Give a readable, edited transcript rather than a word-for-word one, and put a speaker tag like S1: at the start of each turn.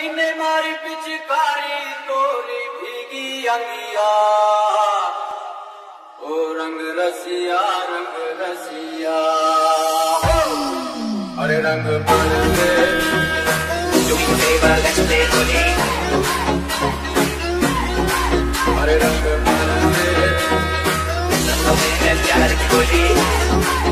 S1: इन्हें मारी पिचकारी तोरी भीगी अंगिया। ओ रंग रसिया अरे रंग बदले
S2: Doing favor, let's play holy.
S1: अरे रंग बदले
S2: Let's play holy.